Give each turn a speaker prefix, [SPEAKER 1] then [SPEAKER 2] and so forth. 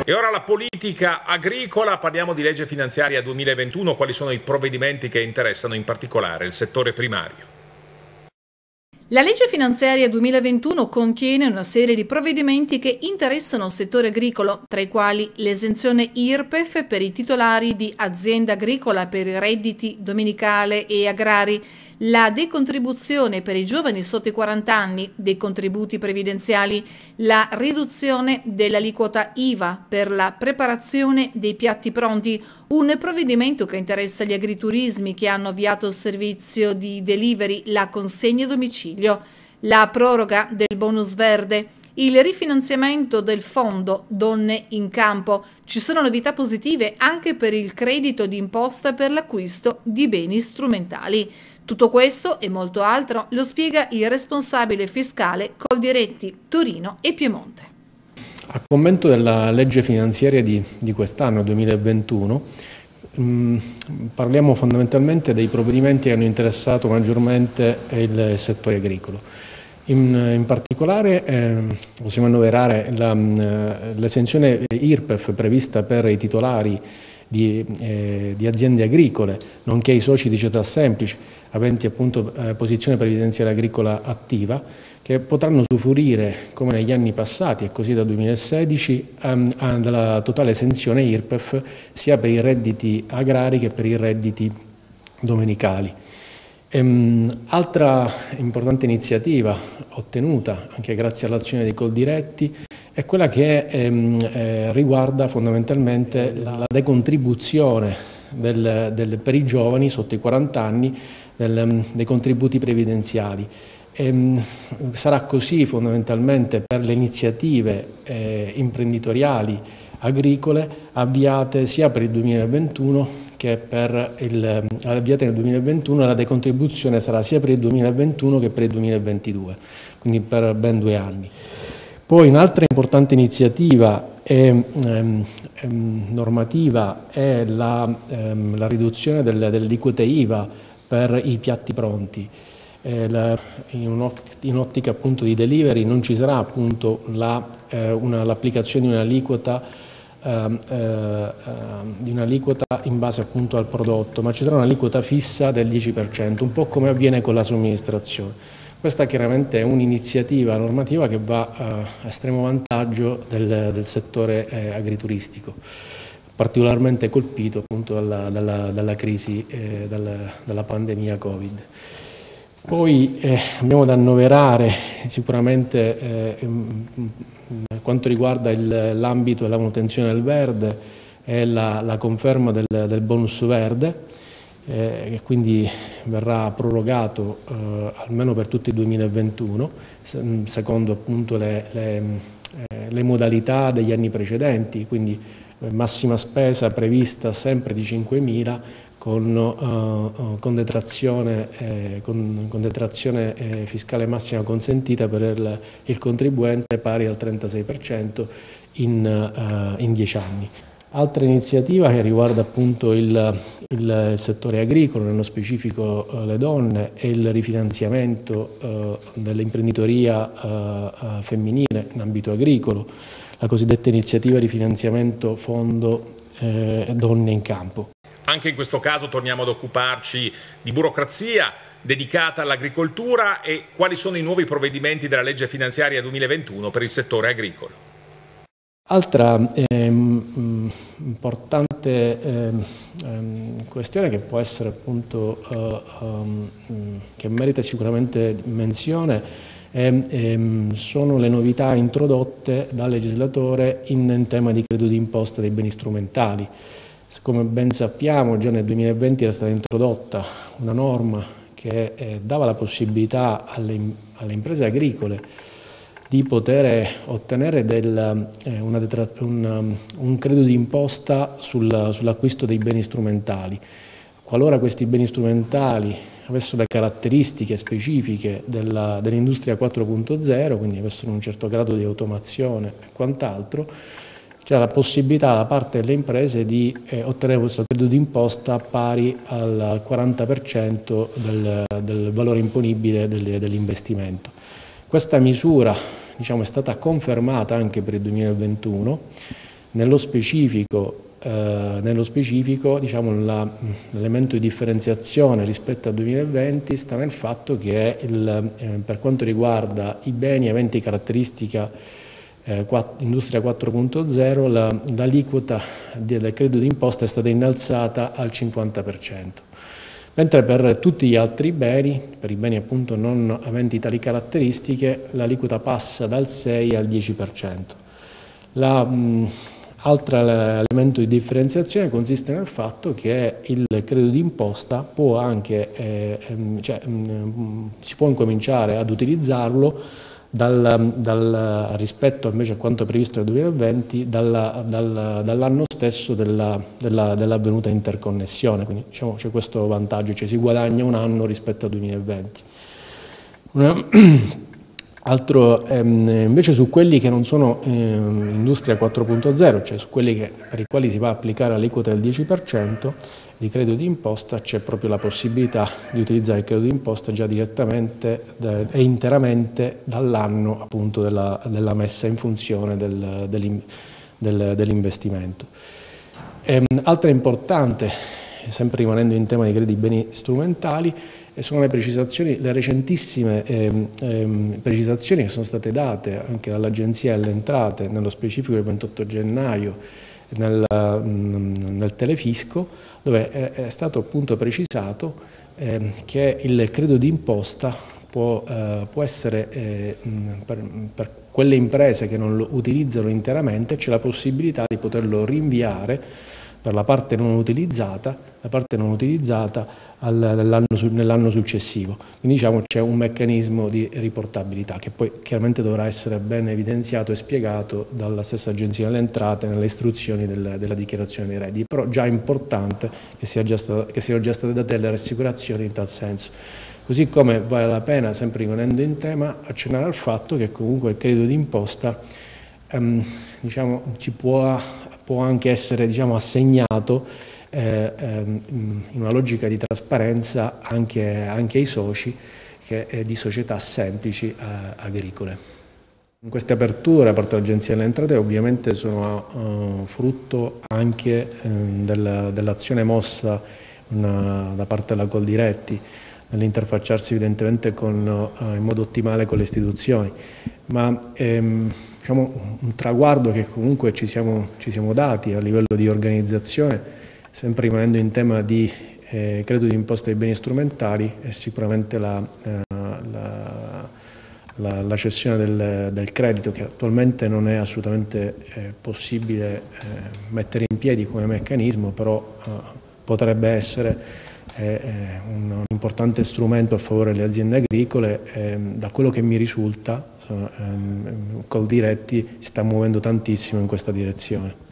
[SPEAKER 1] E ora la politica agricola, parliamo di legge finanziaria 2021, quali sono i provvedimenti che interessano in particolare il settore primario?
[SPEAKER 2] La legge finanziaria 2021 contiene una serie di provvedimenti che interessano il settore agricolo, tra i quali l'esenzione IRPEF per i titolari di azienda agricola per i redditi dominicale e agrari, la decontribuzione per i giovani sotto i 40 anni dei contributi previdenziali, la riduzione dell'aliquota IVA per la preparazione dei piatti pronti, un provvedimento che interessa gli agriturismi che hanno avviato il servizio di delivery, la consegna a domicilio, la proroga del bonus verde, il rifinanziamento del fondo Donne in Campo. Ci sono novità positive anche per il credito d'imposta per l'acquisto di beni strumentali. Tutto questo e molto altro lo spiega il responsabile fiscale Coldiretti, Torino e Piemonte.
[SPEAKER 3] A commento della legge finanziaria di quest'anno, 2021, parliamo fondamentalmente dei provvedimenti che hanno interessato maggiormente il settore agricolo. In particolare possiamo annoverare l'esenzione IRPEF prevista per i titolari di aziende agricole, nonché i soci di società semplici aventi appunto posizione previdenziale agricola attiva, che potranno usufruire, come negli anni passati e così dal 2016, della totale esenzione IRPEF sia per i redditi agrari che per i redditi domenicali. Altra importante iniziativa ottenuta anche grazie all'azione dei Coldiretti è quella che riguarda fondamentalmente la decontribuzione per i giovani sotto i 40 anni dei contributi previdenziali. Sarà così fondamentalmente per le iniziative imprenditoriali agricole avviate sia per il 2021 che avviate nel 2021, la decontribuzione sarà sia per il 2021 che per il 2022, quindi per ben 2 anni. Poi un'altra importante iniziativa normativa è la riduzione delle aliquote IVA per i piatti pronti. In ottica appunto di delivery non ci sarà appunto l'applicazione di un'aliquota in base appunto al prodotto, ma ci sarà un'aliquota fissa del 10%, un po' come avviene con la somministrazione. Questa chiaramente è un'iniziativa normativa che va a estremo vantaggio del settore agrituristico, particolarmente colpito appunto dalla crisi, dalla pandemia Covid. Poi abbiamo da annoverare sicuramente per quanto riguarda l'ambito della manutenzione del verde e la conferma del bonus verde, che quindi verrà prorogato almeno per tutto il 2021, secondo appunto le modalità degli anni precedenti, quindi massima spesa prevista sempre di 5.000 con detrazione fiscale massima consentita per il contribuente pari al 36% in 10 anni. Altra iniziativa che riguarda appunto il settore agricolo, nello specifico le donne, è il rifinanziamento dell'imprenditoria femminile in ambito agricolo, la cosiddetta iniziativa di finanziamento Fondo Donne in Campo.
[SPEAKER 1] Anche in questo caso torniamo ad occuparci di burocrazia dedicata all'agricoltura e quali sono i nuovi provvedimenti della legge finanziaria 2021 per il settore agricolo.
[SPEAKER 3] Altra importante questione che può essere appunto che merita sicuramente menzione sono le novità introdotte dal legislatore in tema di credito d'imposta dei beni strumentali. Come ben sappiamo, già nel 2020 era stata introdotta una norma che dava la possibilità alle imprese agricole di poter ottenere un credito d'imposta sull'acquisto dei beni strumentali. Qualora questi beni strumentali avessero le caratteristiche specifiche dell'industria 4.0, quindi avessero un certo grado di automazione e quant'altro, c'è la possibilità da parte delle imprese di ottenere questo credito d'imposta pari al 40% del valore imponibile dell'investimento. Questa misura è stata confermata anche per il 2021, Nello specifico diciamo, l'elemento di differenziazione rispetto al 2020 sta nel fatto che per quanto riguarda i beni aventi caratteristica Industria 4.0, l'aliquota del credito d'imposta è stata innalzata al 50%, mentre per tutti gli altri beni, per i beni appunto non aventi tali caratteristiche, l'aliquota passa dal 6 al 10%. Altro elemento di differenziazione consiste nel fatto che il credito d'imposta può anche, si può incominciare ad utilizzarlo rispetto invece a quanto previsto nel 2020 dall'anno stesso dell'avvenuta interconnessione, quindi diciamo, c'è questo vantaggio, cioè si guadagna un anno rispetto al 2020. Invece su quelli che non sono Industria 4.0, cioè su quelli per i quali si va a applicare l'aliquota del 10% di credito d'imposta, c'è proprio la possibilità di utilizzare il credito d'imposta già direttamente e interamente dall'anno appunto della messa in funzione dell'investimento. Altra importante, sempre rimanendo in tema di crediti beni strumentali, sono le recentissime precisazioni che sono state date anche dall'Agenzia delle Entrate, nello specifico il 28 gennaio nel Telefisco, dove è stato appunto precisato che il credito d'imposta può essere, per quelle imprese che non lo utilizzano interamente, c'è la possibilità di poterlo rinviare per la parte non utilizzata nell'anno successivo. Quindi diciamo c'è un meccanismo di riportabilità che poi chiaramente dovrà essere ben evidenziato e spiegato dalla stessa Agenzia delle Entrate nelle istruzioni della dichiarazione dei redditi, però già è importante che siano già state date delle rassicurazioni in tal senso. Così come vale la pena, sempre rimanendo in tema, accennare al fatto che comunque il credito d'imposta diciamo, può anche essere assegnato in una logica di trasparenza anche ai soci di società semplici agricole. Queste aperture da parte dell'Agenzia delle Entrate ovviamente sono frutto anche dell'azione mossa da parte della Coldiretti nell'interfacciarsi evidentemente in modo ottimale con le istituzioni, ma diciamo, un traguardo che comunque ci siamo dati a livello di organizzazione, sempre rimanendo in tema di credito d'imposta dei beni strumentali, è sicuramente la cessione del credito, che attualmente non è assolutamente possibile mettere in piedi come meccanismo, però potrebbe essere un importante strumento a favore delle aziende agricole. Da quello che mi risulta, Coldiretti si sta muovendo tantissimo in questa direzione.